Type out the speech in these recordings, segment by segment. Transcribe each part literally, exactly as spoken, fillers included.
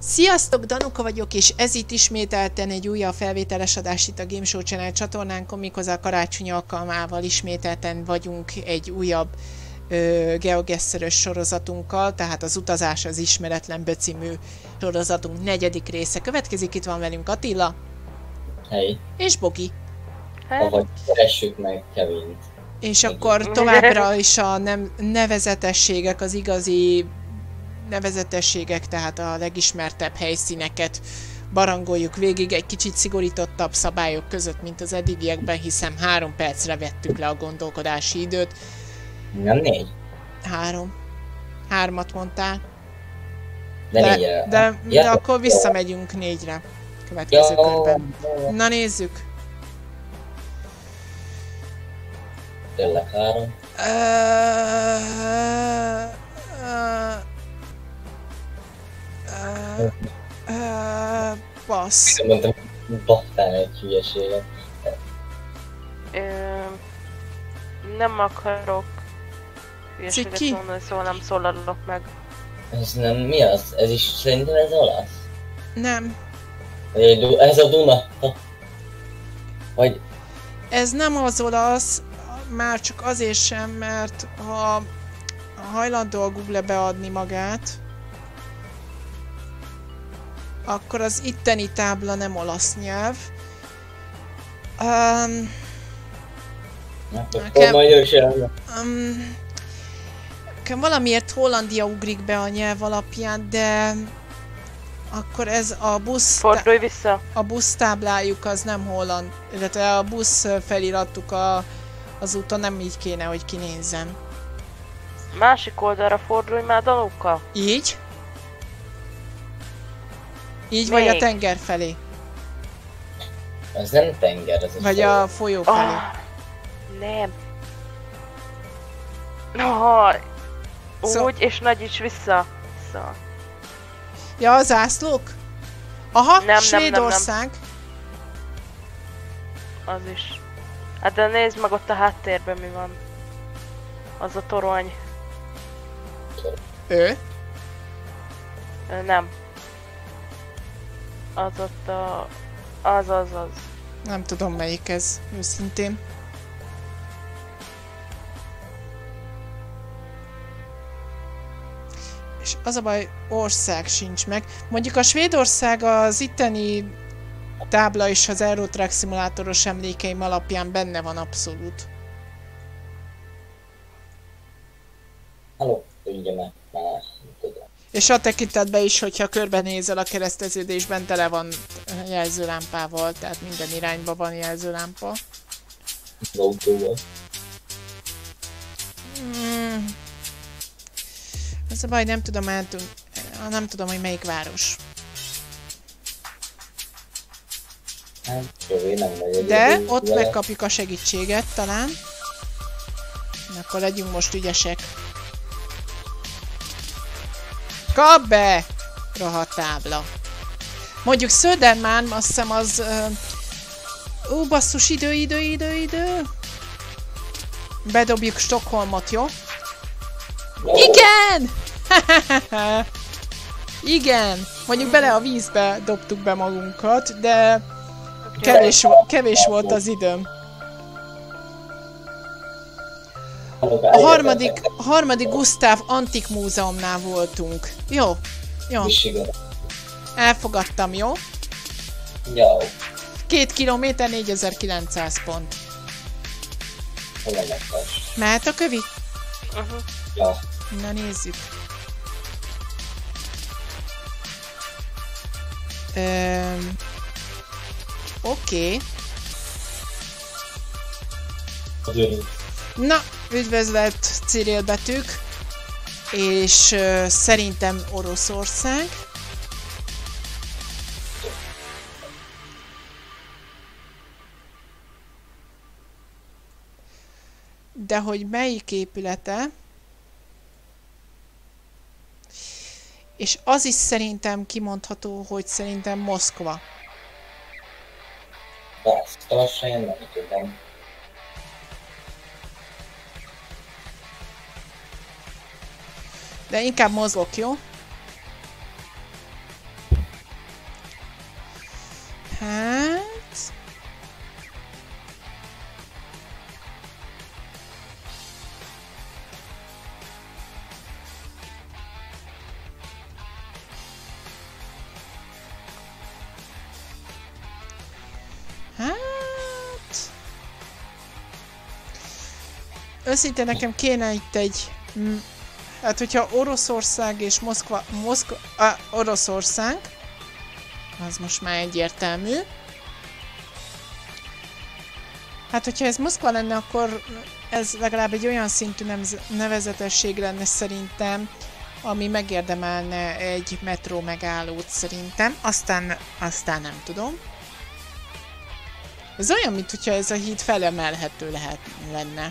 Sziasztok, Danuka vagyok, és ez itt ismételten egy újabb felvételes adás itt a Game Show Channel csatornánkon, méghozzá a karácsony alkalmával ismételten vagyunk egy újabb ö, GeoGuessr-ös sorozatunkkal, tehát az Utazás az Ismeretlenbe című sorozatunk negyedik része következik. Itt van velünk Attila. Hey. És Bogi. Ahogy keressük meg Kevint. És akkor továbbra is a nem, nevezetességek, az igazi nevezetességek, tehát a legismertebb helyszíneket barangoljuk végig egy kicsit szigorítottabb szabályok között, mint az eddigiekben, hiszen három percre vettük le a gondolkodási időt. Nem négy? Három. Hármat mondtál. De, de, négyre. de, Ja, de akkor visszamegyünk négyre. Következő ja, körben. Na nézzük. Tényleg három. Uh, uh, uh, uh, passz. Nem mondtam, battál egy hülyeséget. Ö, nem akarok hülyeséget Ciki? mondani, szóval nem szólalok meg. Ez nem, mi az? Ez is szerintem ez olasz? Nem. Vagy ez a Duna? Vagy... Ez nem az olasz, már csak azért sem, mert ha hajlandó a Google beadni magát, akkor az itteni tábla nem olasz nyelv. Um, Akkor magyar sem. Um, valamiért Hollandia ugrik be a nyelv alapján, de akkor ez a busz... Fordulj vissza! A busztáblájuk az nem holland, illetve a busz feliratuk a, az úton nem így kéne, hogy kinézzen. Másik oldalra fordulj már, Danuka! Így? Így Még. vagy a tenger felé? Ez nem tenger, ez a Vagy folyó. a folyó felé? Oh, nem! Oh, Szó- úgy, és nagyíts vissza! vissza. Ja, a zászlók? Aha, Nem, nem, Svédország. Az is. Hát de nézd meg ott a háttérben mi van. Az a torony. Ő? Ö, nem. Az ott a... Az, az, az. Nem tudom melyik ez, őszintén. És az a baj, ország sincs meg. Mondjuk a Svédország az itteni tábla és az Euro Truck szimulátoros emlékeim alapján benne van abszolút. Halló, ugye meg már, tudom. És a tekintetben is, hogyha körbenézel a kereszteződésben, tele van jelzőlámpával, tehát minden irányba van jelzőlámpa. Autóval. Hmm. Ez a baj, nem tudom, eltűn... nem tudom, hogy melyik város. Hát, jó, én nem vagyok. De ott megkapjuk a segítséget talán. Akkor legyünk most ügyesek. Kap be! Rohadt tábla. Mondjuk Södermalm, azt hiszem az... Ó, uh, basszus, idő, idő, idő, idő! Bedobjuk Stockholmot, jó? Igen! Igen! Mondjuk bele a vízbe dobtuk be magunkat, de kevés, kevés volt az időm. A harmadik, a harmadik Gustav Antik Múzeumnál voltunk. Jó, jó. Elfogadtam, jó? Jó. Két kilométer, négyezer-kilencszáz pont. Mehet a kövi? Uh-huh. Ja. Na nézzük. Öm... Oké. Okay. Na, üdvözlet Cyril betűk. És uh, szerintem Oroszország. De hogy melyik épülete? És az is szerintem kimondható, hogy szerintem Moszkva. Azt lassan én nem tudom. De inkább mozgok, jó? őszintén nekem kéne itt egy... Mm, hát hogyha Oroszország és Moszkva... Moszkva... Ah, Oroszország... Az most már egyértelmű. Hát hogyha ez Moszkva lenne, akkor ez legalább egy olyan szintű nevezetesség lenne szerintem, ami megérdemelne egy metró megállót szerintem. Aztán, aztán nem tudom. Ez olyan, mintha ez a híd felemelhető lehet lenne.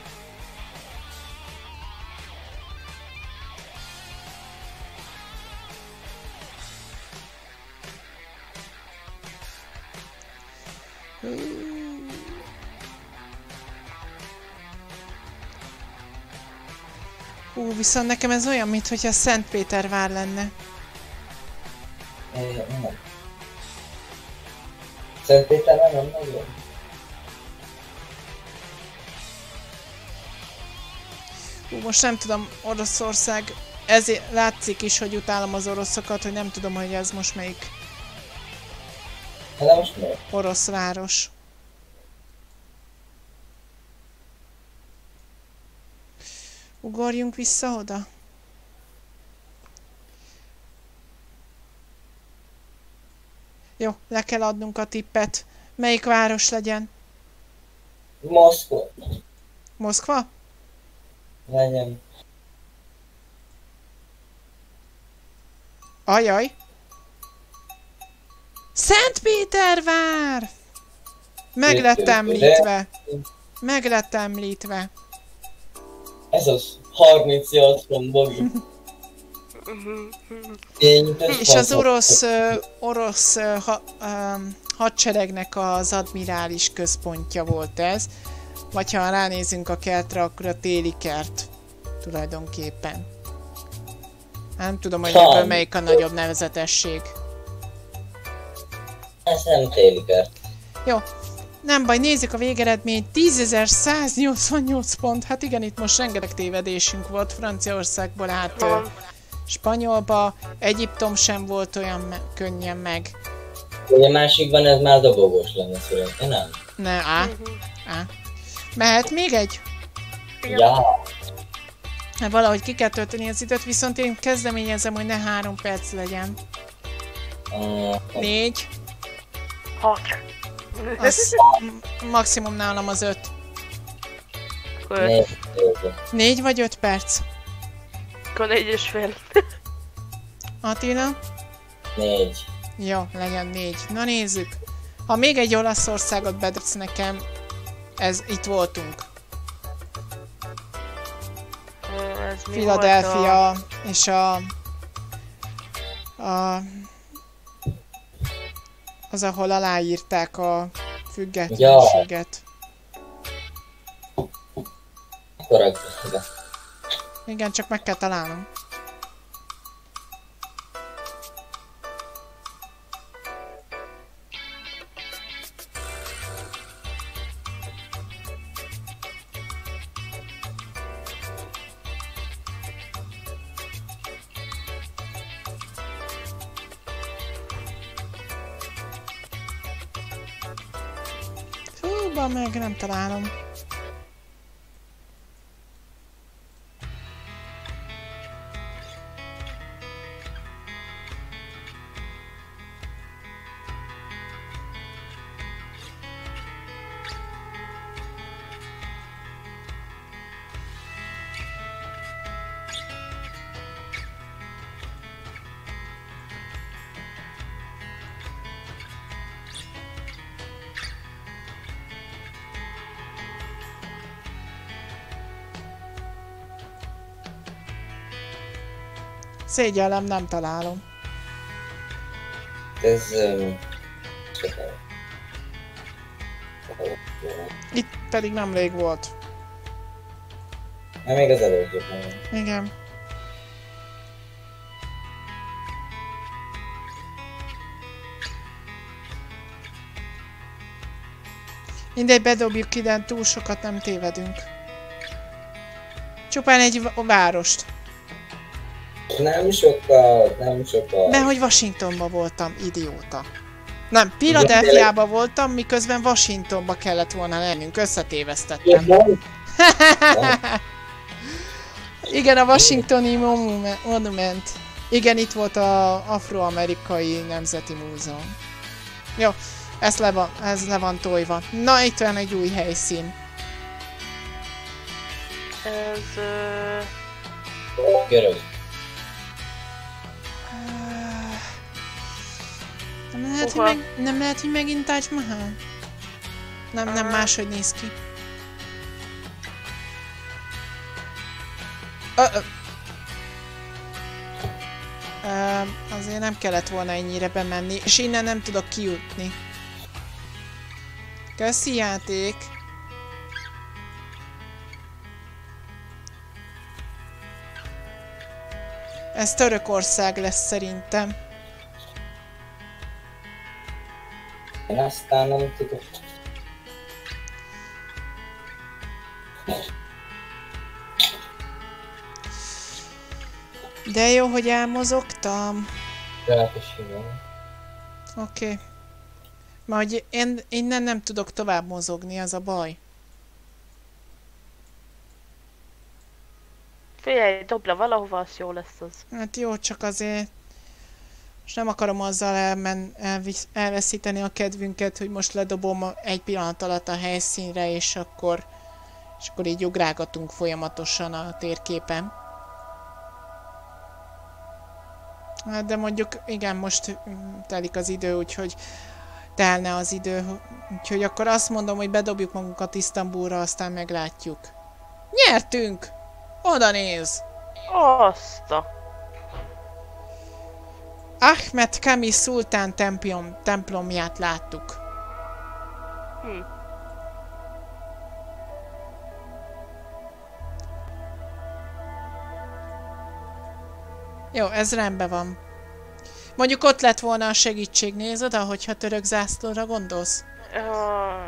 Hú, viszont nekem ez olyan, mintha Szentpétervár lenne. Nem. Szentpétervár nem nagyon. Hú, most nem tudom, Oroszország, ezért látszik is, hogy utálom az oroszokat, hogy nem tudom, hogy ez most melyik Hát most miért? orosz város. Ugorjunk vissza oda. Jó, le kell adnunk a tippet. Melyik város legyen? Moszkva. Moszkva? Legyen. Ajaj! Szentpétervár! Meg lett említve. Meg lett említve. Ez az harmincnyolc pont Bogi. És az orosz, uh, orosz uh, ha, um, hadseregnek az admirális központja volt ez. Vagy ha ránézünk a kertre, akkor a téli kert tulajdonképpen. Nem tudom, hogy ebből melyik a nagyobb nevezetesség. Ez nem téli kert. Jó. Nem baj, nézzük a végeredményt. tízezer-száznyolcvannyolc pont. Hát igen, itt most rengeteg tévedésünk volt Franciaországból át ö, Spanyolba. Egyiptom sem volt olyan me könnyen meg. Ugye másikban ez már dobogós lenne születni, nem? Ne, á. á. Mehet még egy? Ja. Hát valahogy ki kell tölteni az időt, viszont én kezdeményezem, hogy ne három perc legyen. Uh, Négy. Hat. Az maximum nálam az öt. négy. Négy vagy öt perc? Akkor négy és fél. Attila? Négy. Jó, legyen négy. Na nézzük. Ha még egy Olaszországot bedobsz nekem, ez itt voltunk. Ez mi Philadelphia volt a... és a... a... az, ahol aláírták a függetlenséget. Korrekt. Igen, csak meg kell találnom. Húba, meg nem találom. Szégyellem, nem találom. Ez... Um, Itt pedig nemrég volt. hát még az előtt. Igen. Mindegy, bedobjuk ide, túl sokat nem tévedünk. Csupán egy várost. Nem sokkal, nem sokkal. De hogy Washingtonban voltam, idióta. Nem, Philadelphiában voltam, miközben Washingtonba kellett volna lennünk, összetévesztettem. Igen, a Washingtoni Monument. Igen, itt volt az Afroamerikai Nemzeti Múzeum. Jó, ez le van, ez le van tojva. Na, itt van egy új helyszín. Ez... Uh... Görög. Nem lehet, hogy meg, nem lehet, hogy megint Taj Mahal? Nem, nem, máshogy néz ki. Uh, uh. Uh, azért nem kellett volna ennyire bemenni, és innen nem tudok kijutni. Köszi, játék! Ez Törökország lesz szerintem. Én aztán nem tudok. De jó, hogy elmozogtam. Lehetőségem. Oké. Okay. Mert hogy én innen nem tudok tovább mozogni, az a baj. Figyelj, dobd le valahova, az jó lesz az. Hát jó, csak azért... Most nem akarom azzal elmen, elvisz, elveszíteni a kedvünket, hogy most ledobom egy pillanat alatt a helyszínre, és akkor, és akkor így ugrálgatunk folyamatosan a térképen. Hát de mondjuk, igen, most telik az idő, úgyhogy telne az idő, úgyhogy akkor azt mondom, hogy bedobjuk magunkat Isztambulra, aztán meglátjuk. Nyertünk! Oda néz! Azt a... Ahmed Kami szultán templom, templomját láttuk. Hm. Jó, ez rendben van. Mondjuk ott lett volna a segítség, nézed, ahogyha török zászlóra gondolsz? Uh...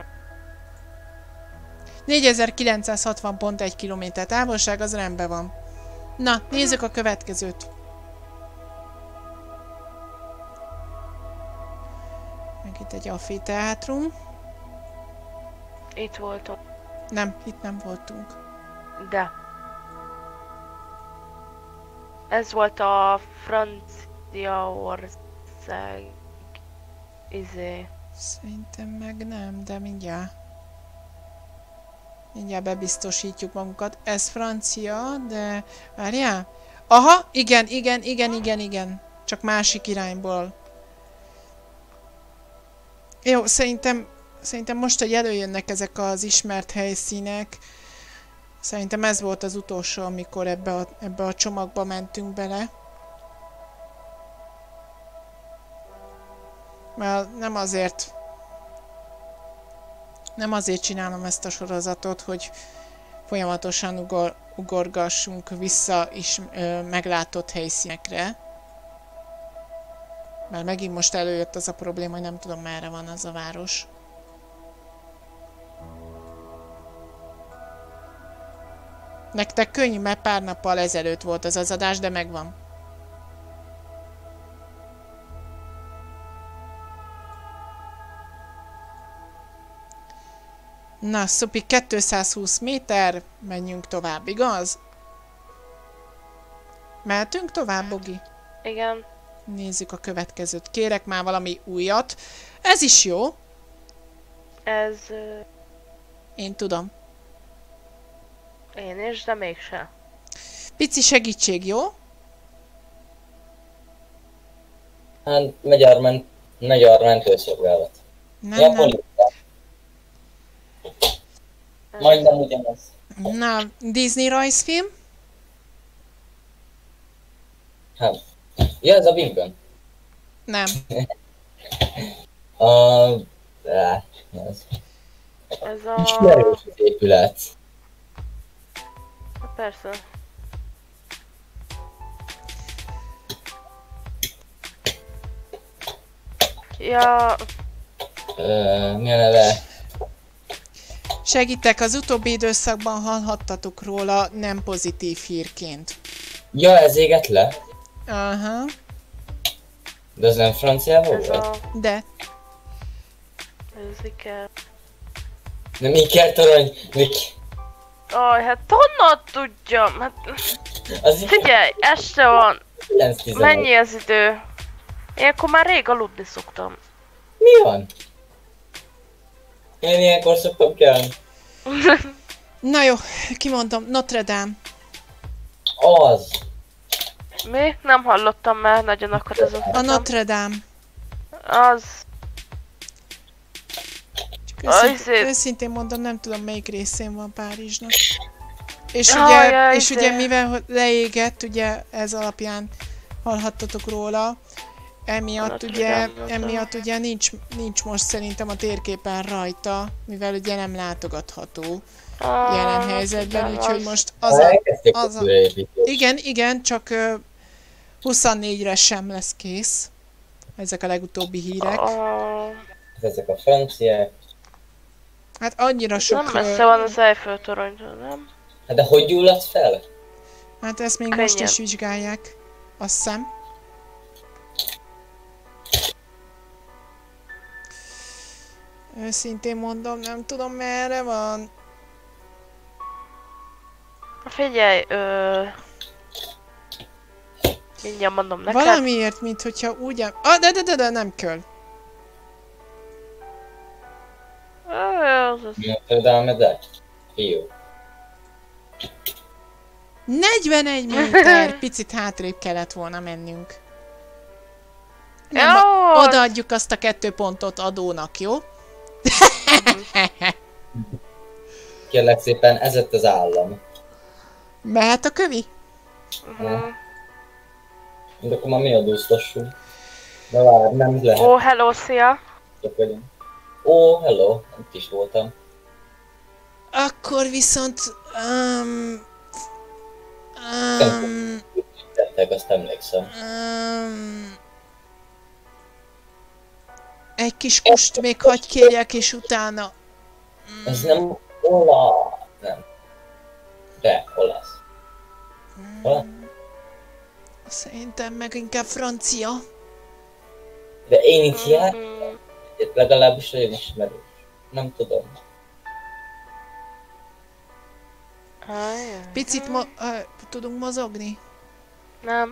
négyezer-kilencszázhatvan pont egy kilométer távolság, az rendben van. Na, nézzük a következőt. Meg itt egy amfiteátrum. Itt voltunk. Nem, itt nem voltunk. De. Ez volt a Franciaország... Izé... Szerintem meg nem, de mindjárt. Mindjárt bebiztosítjuk magunkat. Ez francia, de... Várjál? Aha, igen, igen, igen, igen, igen. Csak másik irányból. Jó, szerintem... Szerintem most, hogy előjönnek ezek az ismert helyszínek, szerintem ez volt az utolsó, amikor ebbe a, ebbe a csomagba mentünk bele. Mert nem azért... Nem azért csinálom ezt a sorozatot, hogy folyamatosan ugor, ugorgassunk vissza is ö, meglátott helyszínekre. Mert megint most előjött az a probléma, hogy nem tudom, merre van az a város. Nektek könnyű, mert pár nappal ezelőtt volt az az adás, de megvan. Na, szupi, kétszázhúsz méter, menjünk tovább, igaz? Mehetünk tovább, Bogi? Igen. Nézzük a következőt. Kérek már valami újat. Ez is jó. Ez... Uh... Én tudom. Én is, de mégse. Pici segítség, jó? Hát, magyar, ment, magyar mentőszolgálat. Nem, Ja, nem. Majdnem ugyanaz. Na, Disney rajzfilm? Hát. Ja, ez a Bimbön. Nem. a... Á, ez... Ez a... Ismerős az épület. Persze. Ja... Ö, mi a neve? Segítek, az utóbbi időszakban hallhattatok róla nem pozitív hírként. Ja, ez égett le? Aha. De ez nem franciából Ez volt? a... De. Ez Iker. Nem Iker torony, Mik... Aj, hát honnan tudjam? Hát... Az Figyelj, este van. kilenc tizenegy. Mennyi az idő? Én akkor már rég aludni szoktam. Mi van? Én ilyenkor szoktam kelni. Na jó, kimondom, Notre Dame. Az. Mi? Nem hallottam már, nagyon akadozott. A Notre Dame. Az... Csak őszintén, Azért. őszintén mondom, nem tudom melyik részén van Párizsnak. És Jaj, ugye, jaj, és de- ugye mivel hogy leégett, ugye ez alapján hallhattatok róla, emiatt Notre ugye, Dame, Notre Dame. emiatt ugye nincs, nincs most szerintem a térképen rajta, mivel ugye nem látogatható Ah, jelen helyzetben, tudom, úgyhogy az- most az a, Elkezdték az az a- újraépítést. igen, igen, csak ö, huszonnégyre sem lesz kész. Ezek a legutóbbi hírek. Ah, Ezek a franciák. Hát annyira sok... nem ö, messze van az Eiffel toronytól, nem? Hát de hogy gyulladt fel? Hát ezt még most Könnyen. is vizsgálják, azt hiszem. Őszintén mondom, nem tudom merre van. Figyelj, ö... mindjárt mondom neked. Valamiért, mint hogyha úgy... em- Ah, de, de, de, de, nem kell. Ö, az az. Notre Dame de? Jó. negyvenegy méter! Picit hátrébb kellett volna mennünk. Nem, Jó, a- az- odaadjuk azt a kettő pontot adónak, jó? Kérlek szépen, ez lett az állam. Mehet a kövi? Mhm. De akkor már mi adóztassunk? De várj, nem lehet. Ó, hello, szia! Csak vagyunk. Ó, hello, itt is voltam. Akkor viszont... Um, um, Tettek, azt emlékszem. um, egy kis kust még hagy kérjek, és utána... Ez nem olasz. Nem. De, olasz. Olasz? Szerintem meg inkább francia. De én itt jár, Mhm. legalábbis nagyon ismerős. Nem tudom. Ajaj. Picit mo- uh, tudunk mozogni? Nem.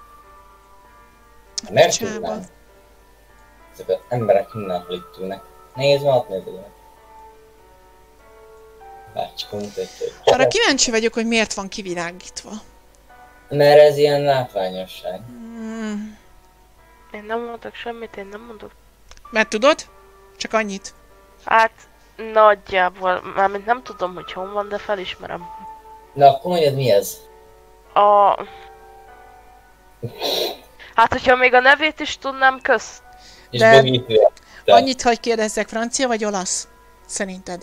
Mert Csába. tudnám. Ezek az emberek mindenhol itt ülnek. Nézd már, ott nézd. Bácska mutatja, hogy... Arra kíváncsi vagyok, hogy miért van kivilágítva. Mert ez ilyen látványosság. Mm. Én nem mondok semmit, én nem mondok. Mert tudod? Csak annyit. Hát, nagyjából, mármint nem tudom, hogy hol van, de felismerem. Na akkor mondjad, mi ez? A... Hát, hogyha még a nevét is tudnám, kösz. És De- bogítja. De- Annyit, hogy kérdezzek, francia vagy olasz? Szerinted?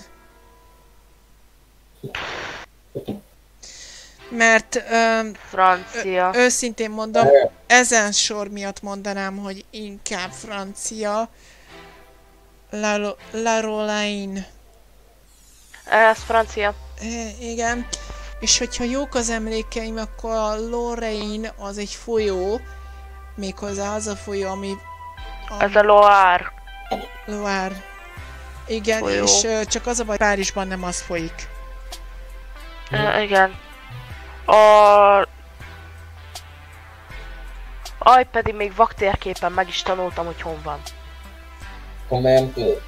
Mert öm, Francia. őszintén mondom, ezen sor miatt mondanám, hogy inkább francia. La, Ro- La Roline. Ez francia. E, igen. És hogyha jók az emlékeim, akkor a Lorraine az egy folyó. Méghozzá az a folyó, ami... Ez a Loire. Loire. Igen, Folyó. és ö, csak az a baj, Párizsban nem az folyik. Uh, igen. A... Aj, pedig még vaktérképen meg is tanultam, hogy hol van. Komolyan tudod?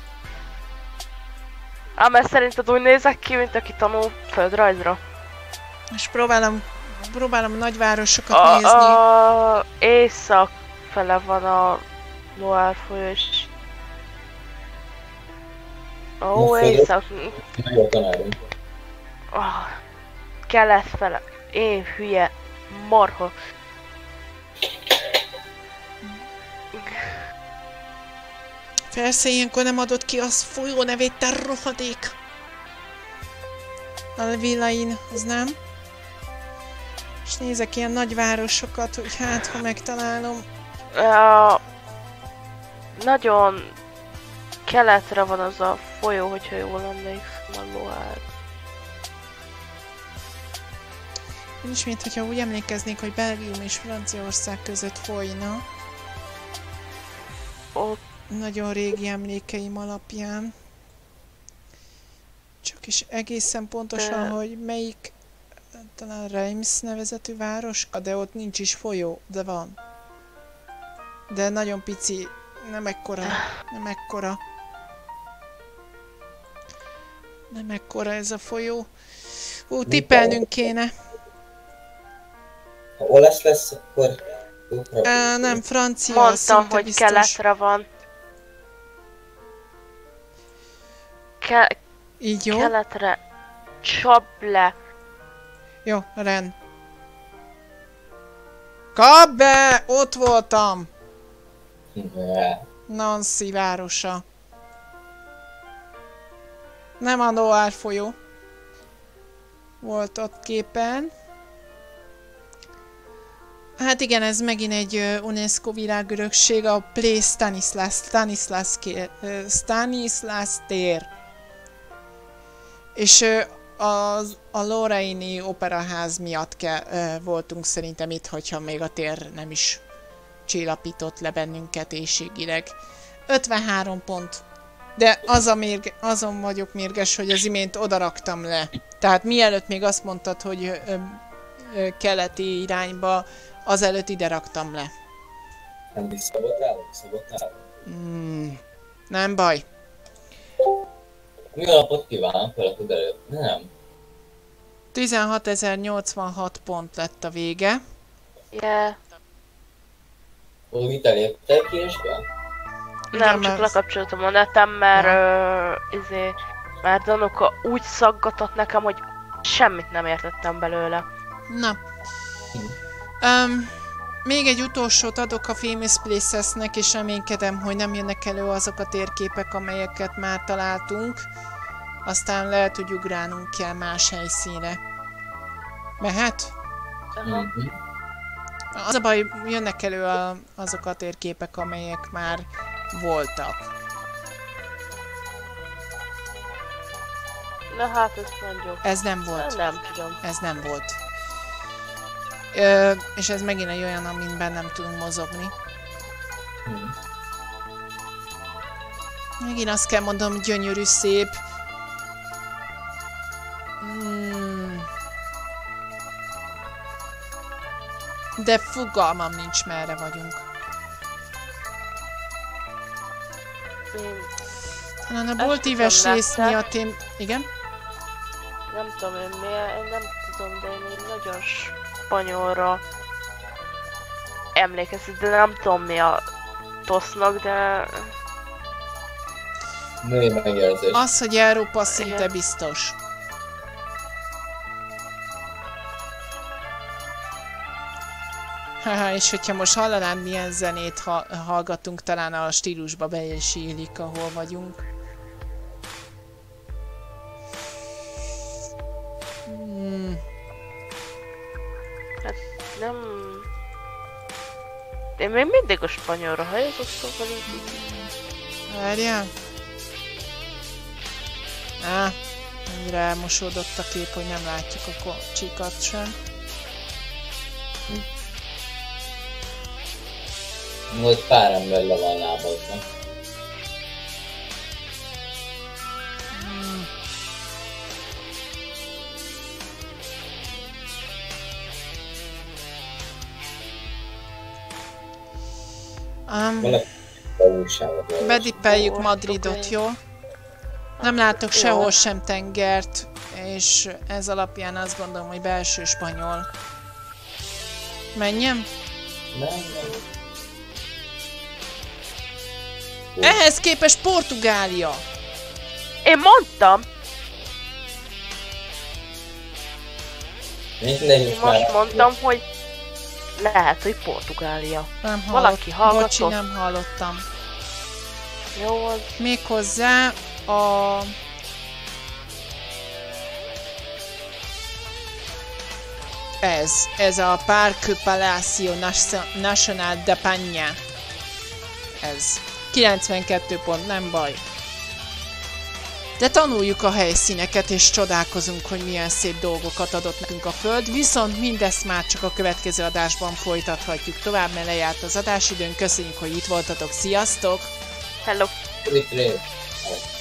Ám mert szerinted úgy nézek ki, mint aki tanul földrajzra. És próbálom, próbálom a nagyvárosokat A, nézni. a észak fele van a Loire folyó, és... Ó, Na, földre- észak... Na jó, tanárunk. Oh, kelet fele. Én hülye marha. Persze ilyenkor nem adott ki az folyó nevét, te rohadék! A Villain, az nem? És nézek ilyen nagyvárosokat, hogy hát, ha megtalálom. Uh, nagyon keletre van az a folyó, hogyha jól emlékszem, a Loire. Én is, mint hogyha úgy emlékeznék, hogy Belgium és Franciaország között folyna. Ott Nagyon régi emlékeim alapján. Csak is egészen pontosan, De- hogy melyik, talán Reims nevezetű városka, de ott nincs is folyó, de van. De nagyon pici, nem ekkora, nem ekkora. Nem ekkora ez a folyó. Ú, tippelnünk kéne. Ha olasz lesz, akkor... Á, nem, francia, Mondtam, szinte hogy biztos. keletre van. Ke Így jó? keletre. Csap le. Jó, ren. Kap be! Ott voltam! Nancy városa. Nem a Loire folyó. Volt ott képen. Hát igen, ez megint egy uh, UNESCO világörökség, a Place Stanislas, Stanislas, uh, Stanislas tér. És uh, az, a Lorraine operaház miatt ke, uh, voltunk szerintem itt, hogyha még a tér nem is csillapított le bennünket éhségileg. ötvenhárom pont. De az a mérge, azon vagyok mérges, hogy az imént oda raktam le. Tehát mielőtt még azt mondtad, hogy ö, ö, keleti irányba, azelőtt ide raktam le. Nem visszavotálok, visszavotálok. Mm, nem baj. Mi a napot kívánok, felakod előtt? Nem. tizenhatezer-nyolcvanhat pont lett a vége. Yeah. Ó, mit elértek késbe? Nem, Igen, csak mert- lekapcsoltam a netem, mert Ja. ö, izé, mert Danuka úgy szaggatott nekem, hogy semmit nem értettem belőle. Na. Um, még egy utolsót adok a Famous Places-nek, és reménykedem, hogy nem jönnek elő azok a térképek, amelyeket már találtunk. Aztán lehet, hogy ugrálnunk kell más helyszínre. Mehet? Aha. Mhm. Az a baj, jönnek elő a, azok a térképek, amelyek már voltak. Na hát, ezt mondjuk. Ez nem volt. Nem tudom. Ez nem volt. Ö, és ez megint egy olyan, amiben nem tudunk mozogni. Mhm. Megint azt kell mondanom, gyönyörű, szép. Mm. De fogalmam nincs, merre vagyunk. Én Talán a Ezt boltíves tudom, rész láttál? miatt én... Igen? nem tudom én miért, én nem tudom, de én egy nagyon spanyolra emlékeztet, de nem tudom mi a tosznak, de... Női megjelzés. Az, hogy Európa szinte Igen. biztos. Haha, és hogyha most hallanád, milyen zenét ha hallgatunk, talán a stílusba be is illik, ahol vagyunk. Hmm. Nem... Én még mindig a spanyolra helyezottam, vagy így. Várjál. Á, annyira elmosódott a kép, hogy nem látjuk a kocsikat sem. Hogy pár ember le van lábazva. Hmm. Um, Valaki a újságot. Bedippeljük Most Madridot, oké. jó? Nem látok Jó. sehol sem tengert, és ez alapján azt gondolom, hogy belső spanyol. Menjem? Nem, nem. Ehhez képest Portugália! Én mondtam! Mindegy, Én most már... most mondtam, hogy lehet, hogy Portugália. Nem Valaki hallott. hallgatott? Bocsi, nem hallottam. Jó, az... Méghozzá a... Ez, ez a Parque Palacio Nas- Nacional de Panya. Ez. kilencvenkettő pont, nem baj. De tanuljuk a helyszíneket, és csodálkozunk, hogy milyen szép dolgokat adott nekünk a Föld, viszont mindezt már csak a következő adásban folytathatjuk tovább, mert lejárt az adásidőn. Köszönjük, hogy itt voltatok, sziasztok! Hello! Itt rész.